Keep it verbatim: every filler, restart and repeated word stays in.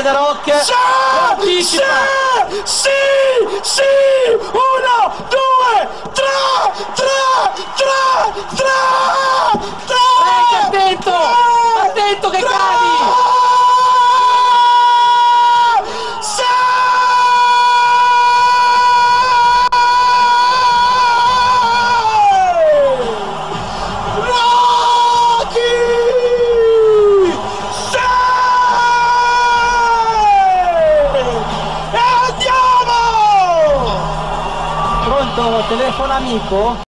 The Rock. Sì! Anticipa. Sì! Sì! Sì! Uno, due, tre, tre, tre, tre, tre! Frank, attento! Attento che cadi! Sì! Pronto? Telefono amico?